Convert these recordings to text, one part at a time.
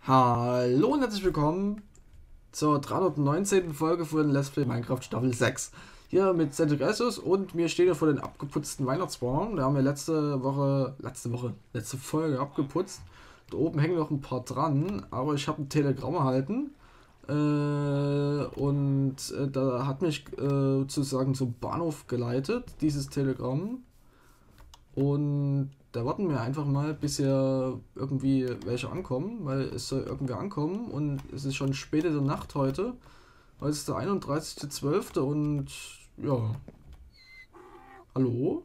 Hallo und herzlich willkommen zur 319. Folge von Let's Play Minecraft Staffel 6. Hier mit Cedric Essus und wir stehen hier vor den abgeputzten Weihnachtsbaum. Da haben wir letzte Folge abgeputzt. Da oben hängen noch ein paar dran, aber ich habe ein Telegramm erhalten. Da hat mich sozusagen zum Bahnhof geleitet, dieses Telegramm. Und da warten wir einfach mal, bis hier irgendwie welche ankommen, weil es soll irgendwie ankommen und es ist schon späte Nacht heute. Heute ist der 31.12. und ja. Hallo?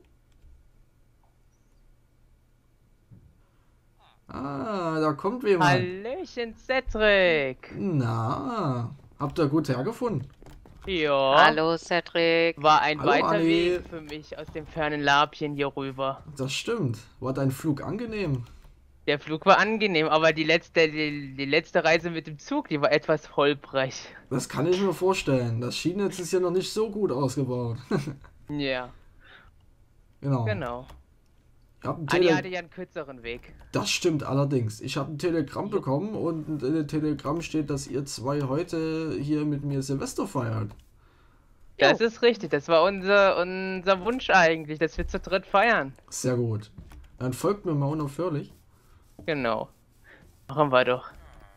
Ah, da kommt jemand. Hallöchen, Cedric. Na, habt ihr gut hergefunden? Ja. Hallo Cedric. War ein Hallo, weiter Anni. Weg für mich aus dem fernen Labchen hier rüber. Das stimmt. War dein Flug angenehm? Der Flug war angenehm, aber die letzte Reise mit dem Zug, die war etwas holprig. Das kann ich mir vorstellen. Das Schienennetz ist ja noch nicht so gut ausgebaut. Ja, Genau. genau. Ich hab ein Anni hatte ja einen kürzeren Weg. Das stimmt allerdings. Ich habe ein Telegramm bekommen und in dem Telegramm steht, dass ihr zwei heute hier mit mir Silvester feiert. Das ist richtig, das war unser Wunsch eigentlich, dass wir zu dritt feiern. Sehr gut. Dann folgt mir mal unaufhörlich. Genau. Machen wir doch.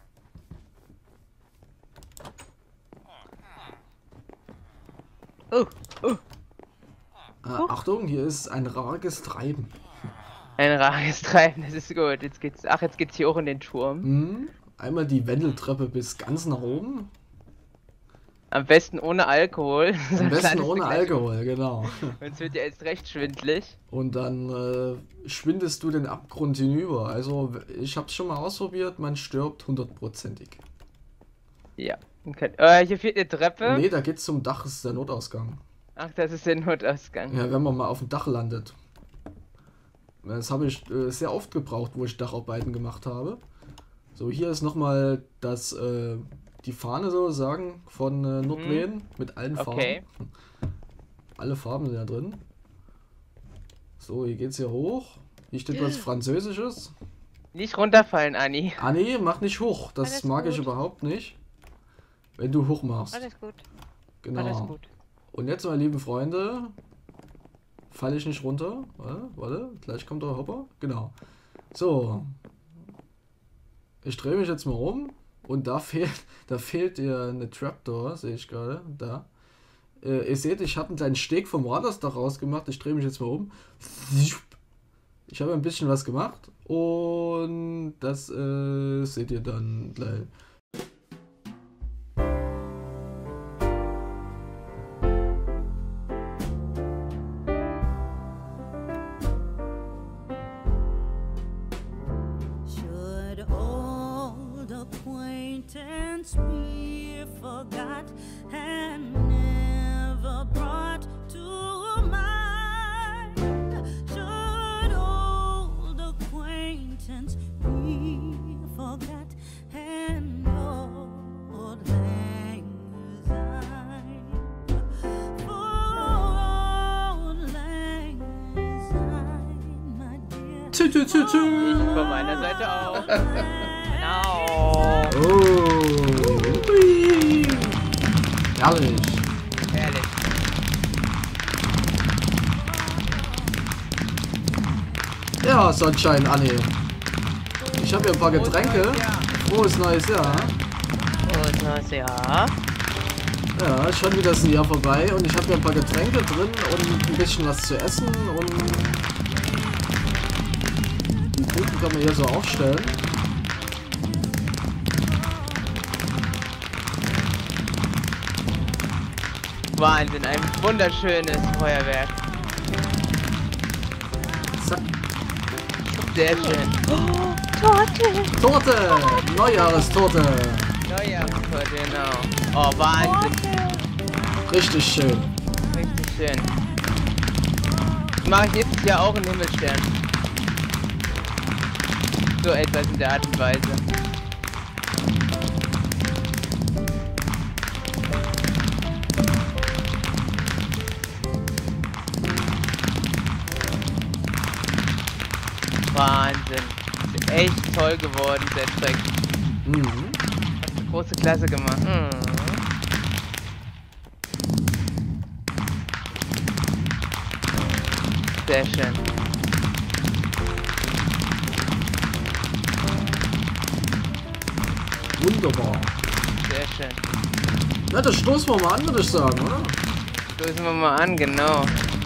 Achtung, hier ist ein rages Treiben. Ein rares Treiben, das ist gut. Jetzt geht's hier hoch in den Turm. Einmal die Wendeltreppe bis ganz nach oben. Am besten ohne Alkohol. Am besten ohne Alkohol, genau. Sonst wird ja jetzt recht schwindlig. Und dann schwindest du den Abgrund hinüber. Also ich habe es schon mal ausprobiert, man stirbt 100%ig. Ja. Okay. Hier fehlt eine Treppe. Nee, da geht's zum Dach, ist der Notausgang. Ach, das ist der Notausgang. Ja, wenn man mal auf dem Dach landet. Das habe ich sehr oft gebraucht, wo ich Dacharbeiten gemacht habe. So, hier ist nochmal das, die Fahne sozusagen von Nordlehn mit allen Farben. Okay. Alle Farben sind ja drin. So, hier geht's hier hoch. Hier steht was Französisches. Nicht runterfallen, Anni. Ah nee, mach nicht hoch. Das Alles mag ich gut. überhaupt nicht. Wenn du hoch machst. Alles gut. Genau. Alles gut. Und jetzt, meine lieben Freunde, falle ich nicht runter. Warte, gleich kommt der Hopper. Genau. So. Ich drehe mich jetzt mal um und da fehlt dir eine Trapdoor, sehe ich gerade. Da. Ihr seht, ich habe einen kleinen Steg vom Radersdach rausgemacht. Ich drehe mich jetzt mal um. Ich habe ein bisschen was gemacht und das seht ihr dann gleich. Should old acquaintance be forgot and never brought to mind? Should old acquaintance be forgot and old lang syne? For old lang syne, my dear. Tü, tü, tü, tü. Von meiner Seite auch. Genau. Oh. Hui. Herrlich. Herrlich. Ja, Sonnenschein, Anni. Ich habe hier ein paar Getränke. Frohes neues Jahr. Und neues Jahr. Ja, schon wieder ist ein Jahr vorbei und ich habe hier ein paar Getränke drin und ein bisschen was zu essen und die Kuchen kann man hier so aufstellen. Wahnsinn, ein wunderschönes Feuerwerk. Zack. Sehr schön. Torte. Torte! Neujahrestorte! Neujahrstorte, genau. Oh, Wahnsinn. Richtig schön. Richtig schön. Mache ich jetzt ja auch einen Himmelstern. So etwas in der Art und Weise. Wahnsinn. Ist echt toll geworden, der Track. Mhm. Hast du große Klasse gemacht. Mhm. Sehr schön. Wunderbar. Sehr schön. Na, das stoßen wir mal an, würde ich sagen, oder? Stoßen wir mal an, genau.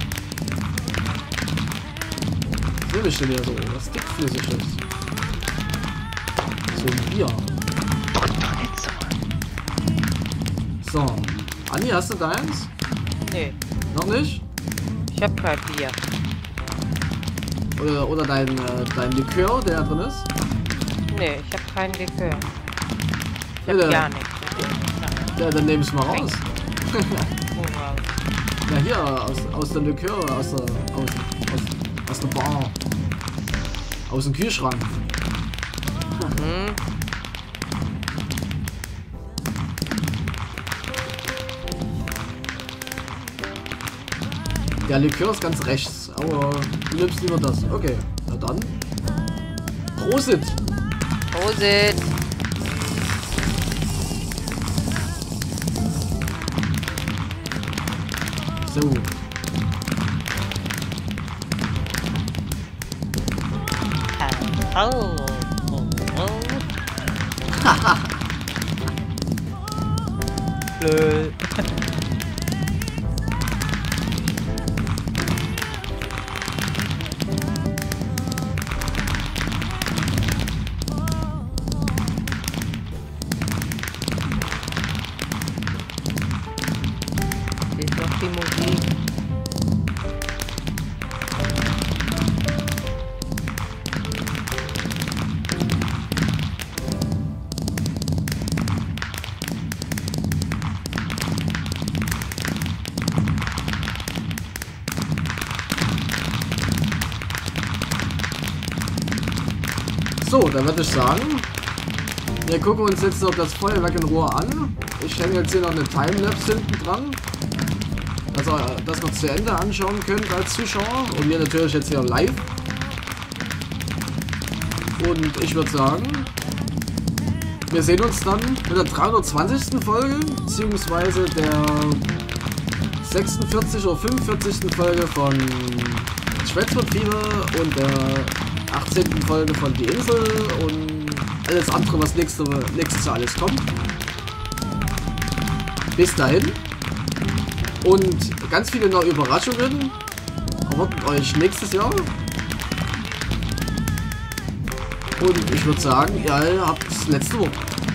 Was nehme ich denn hier so? Was dickflüssig ist? So ein Bier. So. Anni, hast du deins? Nee, Noch nicht? ich hab kein Bier. Oder dein Likör, der drin ist? Nee, ich hab keinen Likör. Ich Ja, hab der- gar nichts. Ja, dann nehme ich mal raus. Wow. Na hier, aus der Likör, aus der Bar. Aus dem Kühlschrank. Mhm. Der Likör ist ganz rechts, aber du nimmst lieber das. Okay, na dann. Prosit! Prosit. So. Oh. Blöd. Ist noch die Musik. So, dann würde ich sagen, wir gucken uns jetzt noch das Feuerwerk in Ruhe an. Ich hänge jetzt hier noch eine Timelapse hinten dran, dass ihr das noch zu Ende anschauen könnt als Zuschauer und wir natürlich jetzt hier live. Und ich würde sagen, wir sehen uns dann mit der 320. Folge, beziehungsweise der 46 oder 45. Folge von Schwätzmundfieber und der 18. Folge von Die Insel und alles andere, was nächstes Jahr alles kommt. Bis dahin. Und ganz viele neue Überraschungen erwarten euch nächstes Jahr. Und ich würde sagen, ihr alle habt das letzte Wort.